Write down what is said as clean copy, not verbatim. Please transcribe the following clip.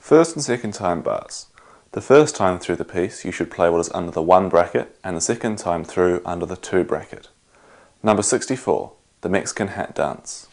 First and second time bars. The first time through the piece you should play what is under the 1 bracket and the second time through under the 2 bracket. Number 64, the Mexican Hat Dance.